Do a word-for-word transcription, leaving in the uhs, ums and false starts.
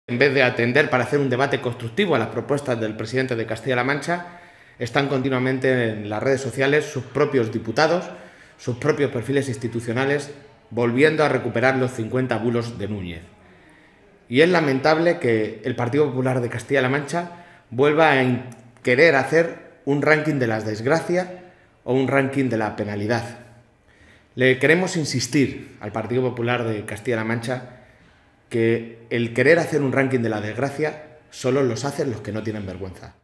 En vez de atender para hacer un debate constructivo a las propuestas del presidente de Castilla-La Mancha, están continuamente en las redes sociales sus propios diputados, sus propios perfiles institucionales, volviendo a recuperar los cincuenta bulos de Núñez. Y es lamentable que el Partido Popular de Castilla-La Mancha vuelva a querer hacer un ranking de las desgracias o un ranking de la penalidad. Le queremos insistir al Partido Popular de Castilla-La Mancha que el querer hacer un ranking de la desgracia solo los hacen los que no tienen vergüenza.